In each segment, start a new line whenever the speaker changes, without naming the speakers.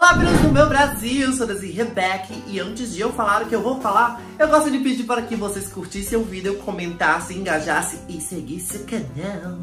Olá, filhos do meu Brasil, sou Daisy Rebeca e antes de eu falar o que eu vou falar, eu gosto de pedir para que vocês curtissem o vídeo, comentassem, engajassem e seguissem o canal.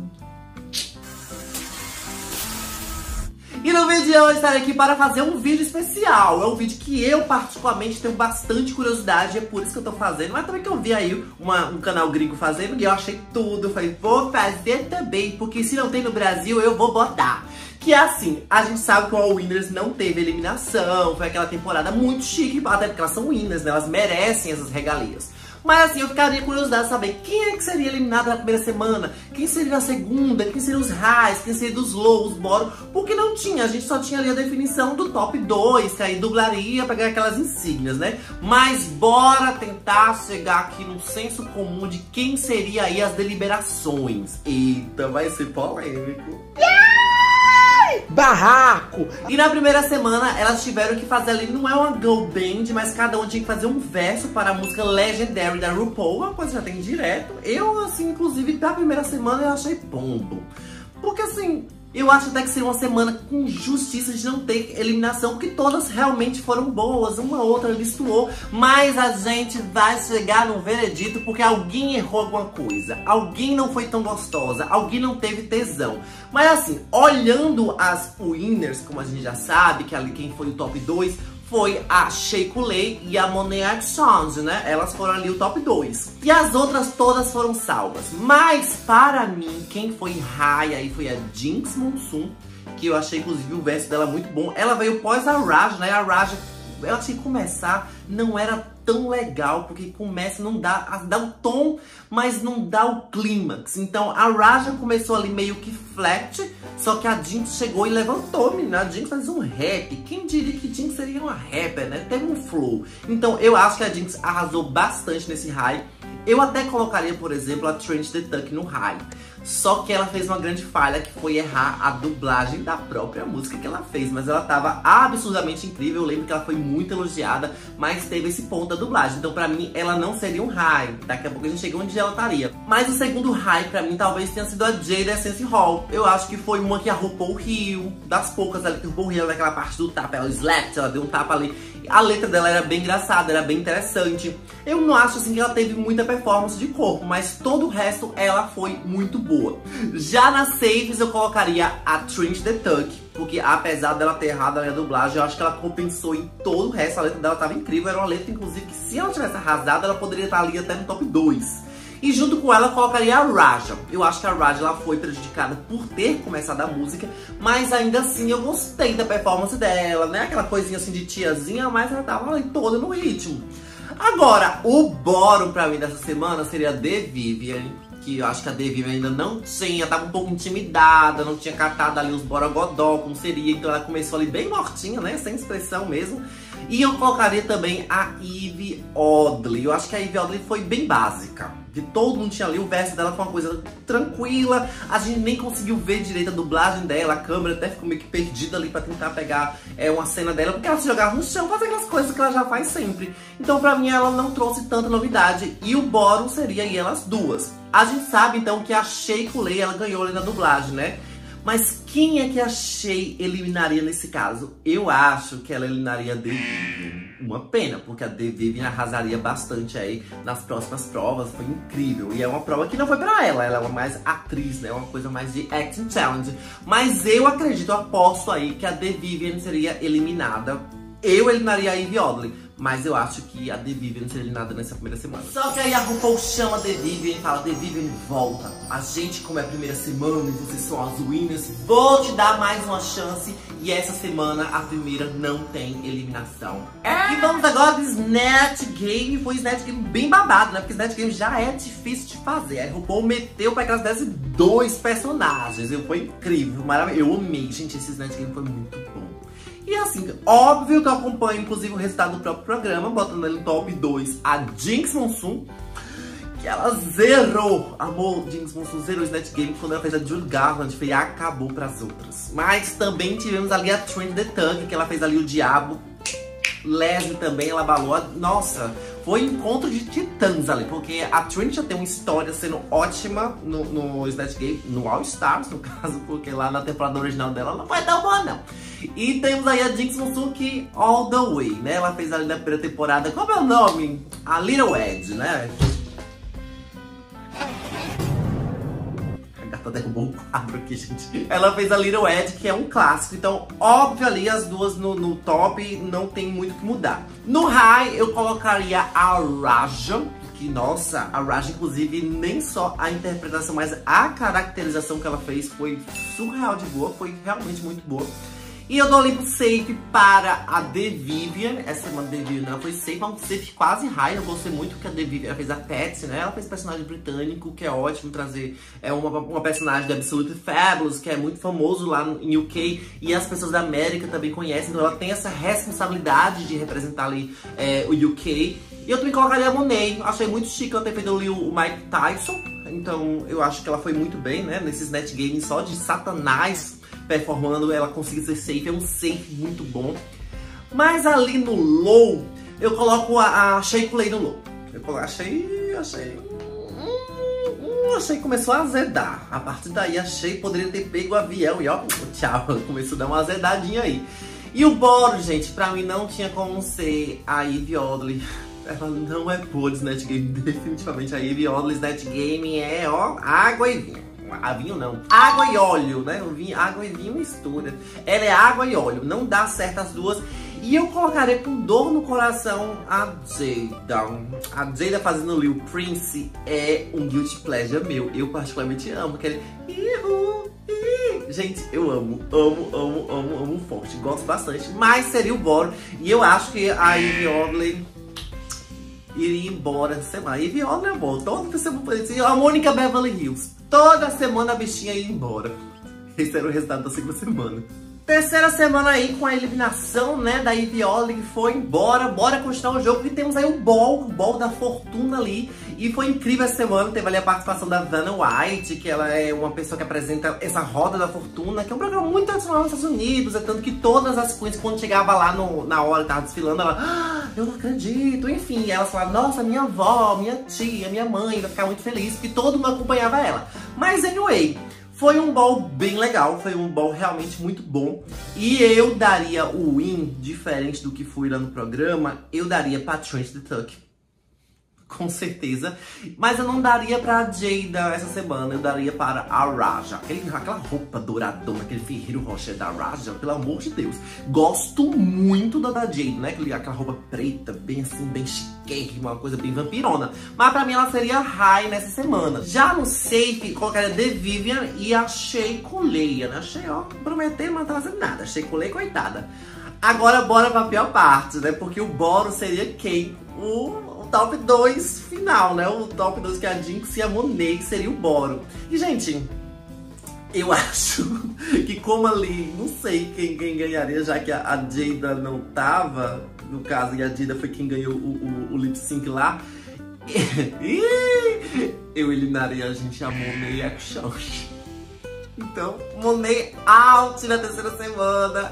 E no vídeo de hoje eu estarei aqui para fazer um vídeo especial. É um vídeo que eu particularmente tenho bastante curiosidade, é por isso que eu tô fazendo. Mas também que eu vi aí um canal gringo fazendo e eu achei tudo. Eu falei, vou fazer também, porque se não tem no Brasil eu vou botar. Que é assim, a gente sabe que o All Winners não teve eliminação, foi aquela temporada muito chique, até porque elas são winners, né? Elas merecem essas regalias. Mas assim, eu ficaria curiosidade de saber quem é que seria eliminado na primeira semana, quem seria na segunda, quem seria os highs, quem seria dos lows, bottom, porque não tinha, a gente só tinha ali a definição do top 2, que aí dublaria pra ganhar aquelas insígnias, né? Mas bora tentar chegar aqui num senso comum de quem seria aí as deliberações. Eita, vai ser polêmico. Barraco! E na primeira semana elas tiveram que fazer ali, não é uma girl band, mas cada um tinha que fazer um verso para a música Legendary da RuPaul, uma coisa que já tem direto. Eu, assim, inclusive, da primeira semana eu achei bombo. Porque, assim, eu acho até que seria uma semana com justiça de não ter eliminação, porque todas realmente foram boas, uma outra destoou, mas a gente vai chegar no veredito porque alguém errou alguma coisa, alguém não foi tão gostosa, alguém não teve tesão. Mas assim, olhando as winners, como a gente já sabe, que ali quem foi o top 2 foi a Shea Coulee e a Monét X Change, né? Elas foram ali o top 2. E as outras todas foram salvas. Mas, para mim, quem foi raia aí foi a Jinkx Monsoon, que eu achei, inclusive, o verso dela muito bom. Ela veio pós a Raja, né? A Raja, ela tinha que começar, não era tão legal, porque começa, não dá o tom, mas não dá o clímax. Então a Raja começou ali meio que flat, só que a Jinkx chegou e levantou, menina. A Jinkx faz um rap. Quem diria que Jinkx seria uma rapper, né? Teve um flow. Então eu acho que a Jinkx arrasou bastante nesse high. Eu até colocaria, por exemplo, a Trench the Tuck no high. Só que ela fez uma grande falha, que foi errar a dublagem da própria música que ela fez. Mas ela tava absurdamente incrível. Eu lembro que ela foi muito elogiada, mas teve esse ponto da dublagem. Então pra mim, ela não seria um high. Daqui a pouco a gente chega onde ela estaria. Mas o segundo high pra mim talvez tenha sido a Jaida Essence Hall. Eu acho que foi uma que a RuPaul riu. Das poucas ali que a RuPaul riu naquela parte do tapa. Ela slapped, ela deu um tapa ali. A letra dela era bem engraçada, era bem interessante. Eu não acho assim que ela teve muita performance de corpo, mas todo o resto ela foi muito boa. Já nas safes eu colocaria a Trench the Tuck, porque apesar dela ter errado a dublagem, eu acho que ela compensou em todo o resto. A letra dela estava incrível, era uma letra inclusive que se ela tivesse arrasado, ela poderia estar ali até no top 2. E junto com ela eu colocaria a Raja. Eu acho que a Raja ela foi prejudicada por ter começado a música, mas ainda assim eu gostei da performance dela, né? Aquela coisinha assim de tiazinha, mas ela tava ali toda no ritmo. Agora, o bottom pra mim dessa semana seria a The Vivian, que eu acho que a The Vivian ainda não tinha, tava um pouco intimidada, não tinha catado ali os borogodó, como seria, então ela começou ali bem mortinha, né? Sem expressão mesmo. E eu colocaria também a Yvie Oddly. Eu acho que a Yvie Oddly foi bem básica. De todo mundo tinha ali, o verso dela foi uma coisa tranquila. A gente nem conseguiu ver direito a dublagem dela. A câmera até ficou meio que perdida ali pra tentar pegar uma cena dela, porque ela se jogava no chão, fazia aquelas coisas que ela já faz sempre. Então pra mim ela não trouxe tanta novidade. E o bottom seria aí elas duas. A gente sabe então que a Shea Coulee, ela ganhou ali na dublagem, né? Mas quem é que a Shea eliminaria nesse caso? Eu acho que ela eliminaria a The Vivian. Uma pena, porque a The Vivian arrasaria bastante aí nas próximas provas. Foi incrível. E é uma prova que não foi pra ela. Ela é uma mais atriz, né? Uma coisa mais de acting challenge. Mas eu acredito, eu aposto aí que a The Vivian seria eliminada. Eu eliminaria a Yvie Oddly, mas eu acho que a The Vivian seria eliminada nessa primeira semana. Só que aí a RuPaul chama a The Vivian e fala: The Vivian, volta. A gente, como é a primeira semana e vocês são as winners, vou te dar mais uma chance. E essa semana, a primeira não tem eliminação. E vamos agora do Snatch Game. Foi um Snatch Game bem babado, né? Porque Snatch Game já é difícil de fazer. A RuPaul meteu pra que elas dessem 2 personagens. Foi incrível, maravilhoso. Eu amei. Gente, esse Snatch Game foi muito bom. E assim, óbvio que eu acompanho, inclusive, o resultado do próprio programa, botando ali no top 2 a Jinkx Monsoon, que ela zerou, amor, Jinkx Monsoon zerou o Snatch Game quando ela fez a Julie Garland, e acabou pras outras. Mas também tivemos ali a Trench the Tuck, que ela fez ali o Diabo, Leslie também, ela balou, nossa, foi encontro de titãs ali, porque a Trinity já tem uma história sendo ótima no Snatch Game, no All Stars, no caso, porque lá na temporada original dela não foi tão boa, não. E temos aí a Jinx Monsoon All The Way, né? Ela fez ali na primeira temporada, como é o nome? A Little Ed, né? Derrubou um quadro aqui, gente. Ela fez a Little Ed, que é um clássico. Então, óbvio ali, as duas no top não tem muito o que mudar. No high, eu colocaria a Raja. Que, nossa, a Raja, inclusive, nem só a interpretação, mas a caracterização que ela fez foi surreal de boa. Foi realmente muito boa. E eu dou limpo safe para a The Vivian. Essa semana a The Vivian ela foi safe, mas um safe quase high. Eu gostei muito que a The Vivian ela fez a Patsy, né? Ela fez personagem britânico, que é ótimo trazer uma personagem da Absolutely Fabulous, que é muito famoso lá em UK. E as pessoas da América também conhecem. Então ela tem essa responsabilidade de representar ali o UK. E eu também colocaria a Monet. Achei muito chique ela ter feito ali o Mike Tyson. Então eu acho que ela foi muito bem, né? Nesses net games só de Satanás performando, ela conseguiu ser safe, é um safe muito bom. Mas ali no low, eu coloco a Shea Coulee no low. Achei que começou a azedar. A partir daí a Shea poderia ter pego o avião e ó, tchau, começou a dar uma azedadinha aí. E o Boros, gente, pra mim não tinha como ser a Yves Oddly. Ela não é boa de Snatch Game, definitivamente. A Yves Oddly Snatch Game é, ó, água e vinho. Vinho não, água e óleo, né? Água e vinho mistura. Ela é água e óleo, não dá certo as duas. E eu colocaria com dor no coração a Jada. A Jada fazendo Lil Prince é um guilty pleasure meu. Eu particularmente amo aquele... Gente, eu amo forte. Gosto bastante, mas seria o Boro. E eu acho que a Yves Oddly iria embora essa semana. A Yves Oddly é boa. Toda semana, a Mônica Beverly Hills. Toda semana a bichinha ia embora. Esse era o resultado da segunda semana. Terceira semana aí com a eliminação, né, da Yves Oddly, que foi embora. Bora continuar o jogo, e temos aí o Ball da Fortuna ali. E foi incrível essa semana, teve ali a participação da Vanna White, que ela é uma pessoa que apresenta essa Roda da Fortuna, que é um programa muito tradicional nos Estados Unidos. É tanto que todas as queens, quando chegava lá na hora que tava desfilando, ela... eu não acredito, enfim. Elas falavam, nossa, minha avó, minha tia, minha mãe vai ficar muito feliz, porque todo mundo acompanhava ela. Mas anyway... foi um ball bem legal, foi um ball realmente muito bom. E eu daria o win, diferente do que fui lá no programa, eu daria pra Trinity the Tuck. Com certeza. Mas eu não daria pra Jada essa semana, eu daria para a Raja. Aquela roupa douradona, aquele Ferreiro Rocher da Raja, pelo amor de Deus. Gosto muito da Jada, né? Aquela roupa preta, bem assim, bem chiquérrima, uma coisa bem vampirona. Mas pra mim ela seria high nessa semana. Já no safe, colocaria The Vivian e a Shea Coulee, né? A Shea, ó, prometendo, mas não tá fazendo nada. Shea Coulee, coitada. Agora bora pra pior parte, né? Porque o Boro seria quem? O top 2 final, né? O top 2 que é a Jinx e a Monet, que seria o Boro. E, gente, eu acho que como ali, não sei quem ganharia, já que a Jada não tava, no caso, e a Jada foi quem ganhou o lip sync lá. Eu eliminaria a gente, a Monet e a Xiaoxi. Então, Monet out na terceira semana.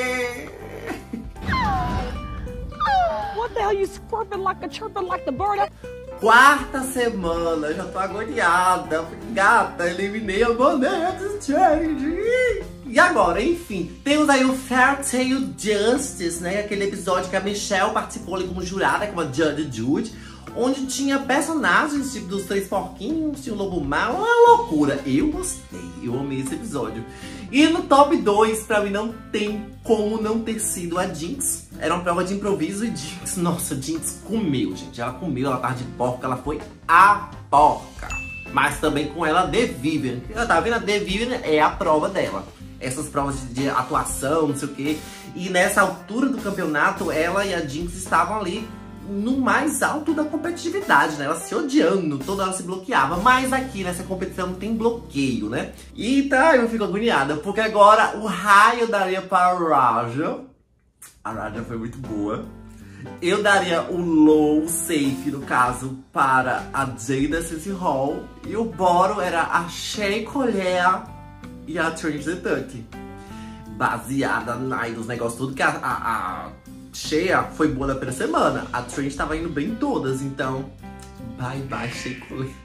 What the hell you squirping like a chirping like the bird?
Quarta semana, eu já tô agoniada. Gata, eliminei a Monet Change. E agora, enfim, temos aí o Fair Tale Justice, né? Aquele episódio que a Michelle participou ali como jurada, como a Judge Judy, onde tinha personagens tipo dos Três Porquinhos, tinha o Lobo Mau, uma loucura. Eu gostei, eu amei esse episódio. E no top 2, pra mim não tem como não ter sido a Jinx. Era uma prova de improviso e Jinx, nossa, Jinx comeu, gente. Ela comeu, ela tava de porca, ela foi a porca. Mas também com ela, The Vivian. Ela tá vendo? A The Vivian é a prova dela. Essas provas de atuação, não sei o quê. E nessa altura do campeonato, ela e a Jinx estavam ali no mais alto da competitividade, né? Ela se odiando, toda ela se bloqueava. Mas aqui nessa competição não tem bloqueio, né? E tá, eu fico agoniada, porque agora o raio eu daria para a Raja. A Raja foi muito boa. Eu daria o low safe, no caso, para a Jada Cissy Hall. E o Boro era a Shea Coulee e a Trinity the Tuck. Baseada nos negócios tudo que a Shea foi boa na primeira semana. A Trinity tava indo bem em todas, então... Bye, bye, Shea Coulee.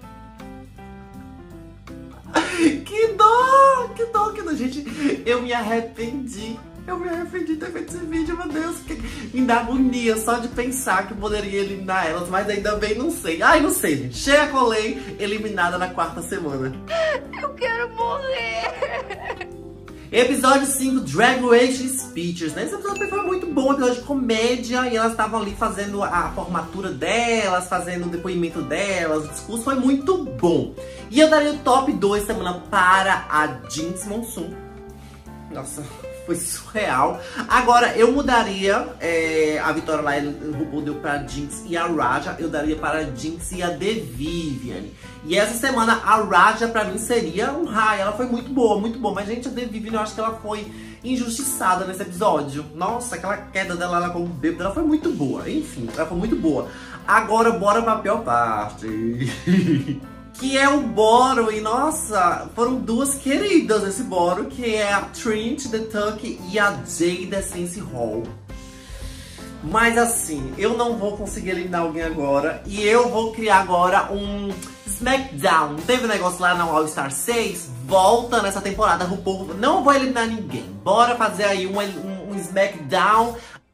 Que dó, que dó, que dó. Gente, eu me arrependi. Eu me arrependi de ter feito esse vídeo, meu Deus. Me dá agonia só de pensar que eu poderia eliminar elas, mas ainda bem não sei. Ai, não sei, gente. Shea Coulee eliminada na 4ª semana.
Eu quero morrer.
Episódio 5, Drag Race Speeches, né? Esse episódio foi muito bom, episódio de comédia. E elas estavam ali fazendo a formatura delas, fazendo o depoimento delas, o discurso. Foi muito bom. E eu daria o top 2 semana para a Jinx Monsoon. Nossa, foi surreal. Agora, eu mudaria a vitória lá, o RuPaul deu pra Jinx e a Raja. Eu daria para a Jinx e a The Vivienne. E essa semana a Raja pra mim seria um high. Ela foi muito boa, mas gente, a The Vivienne eu acho que ela foi injustiçada nesse episódio. Nossa, aquela queda dela lá como bêbada, ela foi muito boa. Enfim, ela foi muito boa. Agora bora pra pior parte. Que é o Boro, e nossa, foram duas queridas nesse Boro, que é a Trinity The Tuck e a Jaida Essence Hall. Mas assim, eu não vou conseguir eliminar alguém agora, e eu vou criar agora um SmackDown. Teve um negócio lá no All Star 6, volta nessa temporada, RuPaul, não vou eliminar ninguém. Bora fazer aí um SmackDown.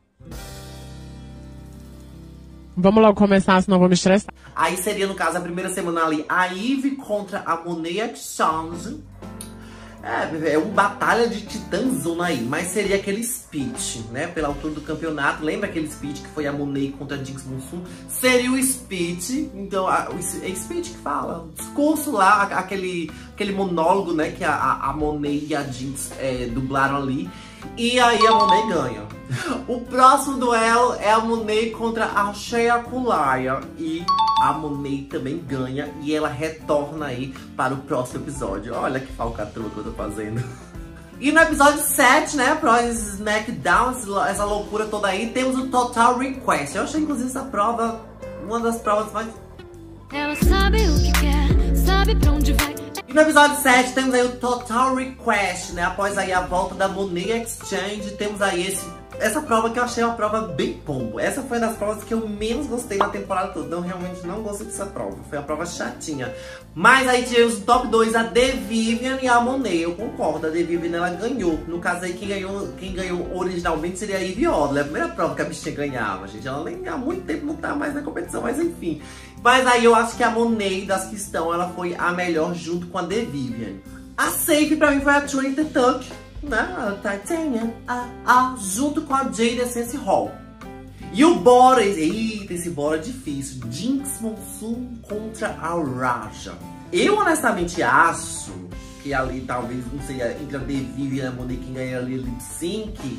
Vamos logo começar, senão eu vou me estressar.
Aí seria, no caso, a primeira semana ali, a Ivy contra a Monet Exchange. É uma batalha de titãzona aí, mas seria aquele speech, né? Pela altura do campeonato. Lembra aquele speech que foi a Monet contra a Jinx Monsoon? Seria o speech, então, o speech que fala, o discurso lá, aquele monólogo, né? Que a Monet e a Jinx dublaram ali. E aí a Monet ganha. O próximo duelo é a Monet contra a Shea Coulee. E a Monet também ganha. E ela retorna aí para o próximo episódio. Olha que falcatrua que eu tô fazendo. E no episódio 7, né, pro SmackDown, essa loucura toda aí, temos o Total Request. Eu achei inclusive essa prova uma das provas mais...
Ela sabe o que quer, sabe pra onde vai.
E no episódio 7 temos aí o Total Request, né? Após aí a volta da Monet Exchange, temos aí essa prova que eu achei uma prova bem pombo. Essa foi uma das provas que eu menos gostei na temporada toda. Eu realmente não gostei dessa prova. Foi uma prova chatinha. Mas aí tivemos o top 2, a The Vivienne e a Monet. Eu concordo, a The Vivienne ela ganhou. No caso aí, quem ganhou originalmente seria a Ivy Oddly. A primeira prova que a bichinha ganhava, gente. Ela nem há muito tempo não tá mais na competição, mas enfim. Mas aí eu acho que a Monet, das que estão, ela foi a melhor junto com a The Vivienne. A safe pra mim foi a Trinity The Tuck, né? A Titanium, junto com a Jaida Essence Hall. E o Boro, eita, esse Boro é difícil. Jinx Monsoon contra a Raja. Eu honestamente acho que ali talvez, não sei, entre a The Vivienne e a Monet, quem ganha ali lip sync,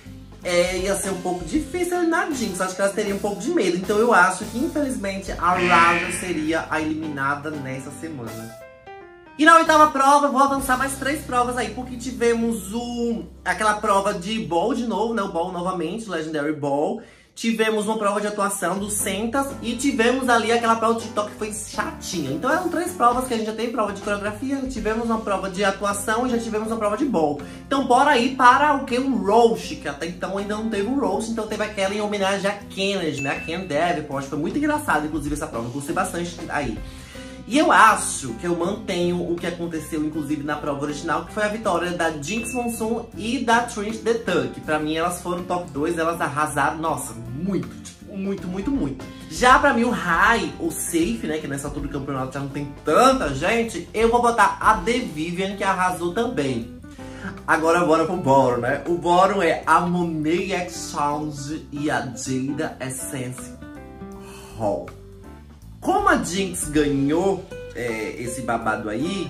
ia ser um pouco difícil eliminar a Jinx. Acho que elas teriam um pouco de medo. Então eu acho que, infelizmente, a Raja seria a eliminada nessa semana. E na 8ª prova, vou avançar mais 3 provas aí, porque tivemos aquela prova de Ball de novo, né? O Ball novamente, o Legendary Ball. Tivemos uma prova de atuação do Sentas e tivemos ali aquela prova de TikTok que foi chatinha. Então eram 3 provas que a gente já teve, prova de coreografia, tivemos uma prova de atuação e já tivemos uma prova de ball. Então bora aí para o que? Um roast, que até então ainda não teve um roast, então teve aquela em homenagem a Kennedy, né? A Ken Davenport, foi muito engraçado inclusive essa prova, eu gostei bastante aí. E eu acho que eu mantenho o que aconteceu, inclusive, na prova original, que foi a vitória da Jinx Monsoon e da Trinity The Tuck. Pra mim, elas foram top 2, elas arrasaram, nossa, muito, tipo, muito. Já pra mim, o high, o safe, né, que nessa altura do campeonato já não tem tanta gente, eu vou botar a The Vivienne, que arrasou também. Agora bora pro Boro, né? O Boro é a Monet Exchange e a Jaida Essence Hall. Como a Jinx ganhou esse babado aí,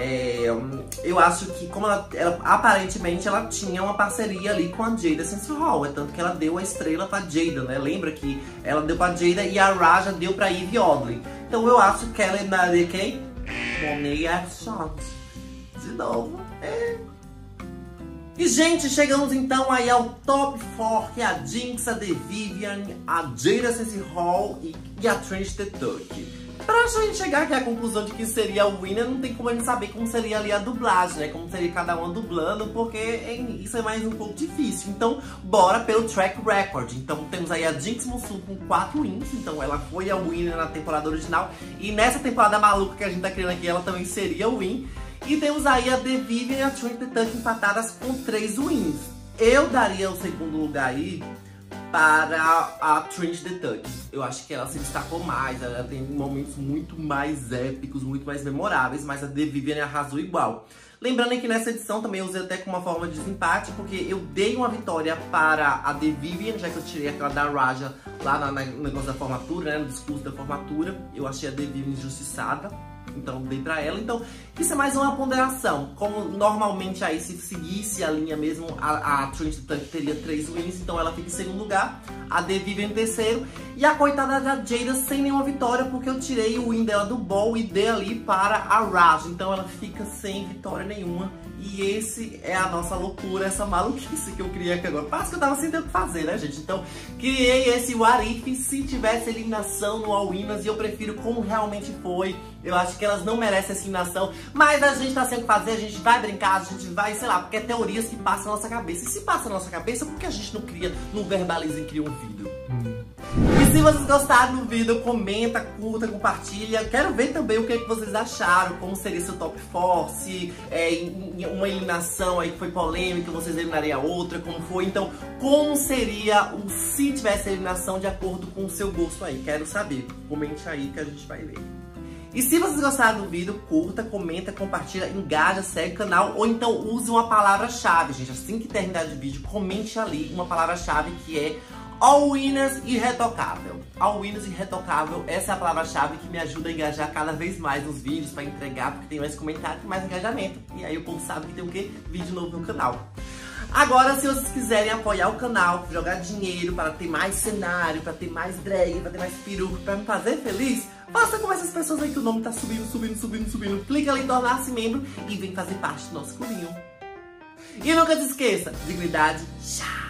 eu acho que como ela aparentemente ela tinha uma parceria ali com a Jaida Essence Hall, tanto que ela deu a estrela pra Jaida, né? Lembra que ela deu pra Jaida e a Raja deu pra Ivy Oddly. Então eu acho que ela eliminaria quem? Monet Exchange. De novo, E, gente, chegamos então aí ao top 4, que é a Jinx, a The Vivienne, a Jaida Essence Hall e a Trinity The Tuck. Pra gente chegar aqui à conclusão de que seria o winner, não tem como a gente saber como seria ali a dublagem, né? Como seria cada uma dublando, porque isso é mais um pouco difícil. Então, bora pelo track record. Então, temos aí a Jinx Monsoon com 4 wins. Então, ela foi a winner na temporada original. E nessa temporada maluca que a gente tá criando aqui, ela também seria o win. E temos aí a The Vivienne e a Trinity the Tuck empatadas com 3 wins. Eu daria o segundo lugar aí para a Trinity the Tuck. Eu acho que ela se destacou mais, ela tem momentos muito mais épicos, muito mais memoráveis, mas a The Vivienne arrasou igual. Lembrando que nessa edição também eu usei até como uma forma de desempate, porque eu dei uma vitória para a The Vivienne, já que eu tirei aquela da Raja lá no negócio da formatura, né, no discurso da formatura. Eu achei a The Vivienne injustiçada, então dei pra ela. Então isso é mais uma ponderação. Como normalmente aí se seguisse a linha mesmo, a Trinity Tuck teria 3 wins, então ela fica em segundo lugar, a The Vivienne em terceiro, e a coitada da Jada sem nenhuma vitória, porque eu tirei o win dela do Ball e dei ali para a Raj, então ela fica sem vitória nenhuma. E esse é a nossa loucura, essa maluquice que eu criei aqui agora. Parece que eu tava sem ter o que fazer, né, gente? Então, criei esse What If se tivesse eliminação no All Winners, e eu prefiro como realmente foi. Eu acho que elas não merecem essa eliminação, mas a gente tá sem o que fazer, a gente vai brincar, a gente vai, sei lá, porque é teorias que passam na nossa cabeça. E se passa na nossa cabeça, por que a gente não verbaliza e cria um vídeo? E se vocês gostaram do vídeo, comenta, curta, compartilha. Quero ver também o que vocês acharam, como seria seu top 4, se uma eliminação aí que foi polêmica, vocês eliminariam a outra, como foi. Então, como seria se tivesse eliminação de acordo com o seu gosto aí? Quero saber. Comente aí que a gente vai ver. E se vocês gostaram do vídeo, curta, comenta, compartilha, engaja, segue o canal, ou então use uma palavra-chave, gente. Assim que terminar de vídeo, comente ali uma palavra-chave que é All Winners Irretocável. All Winners Irretocável, essa é a palavra-chave que me ajuda a engajar cada vez mais nos vídeos pra entregar, porque tem mais comentário e mais engajamento. E aí o povo sabe que tem o quê? Vídeo novo no canal. Agora, se vocês quiserem apoiar o canal, jogar dinheiro para ter mais cenário, para ter mais drag, para ter mais peruca, para me fazer feliz, faça como essas pessoas aí que o nome tá subindo. Clica ali em tornar-se membro e vem fazer parte do nosso clubinho. E nunca se esqueça, dignidade, tchau!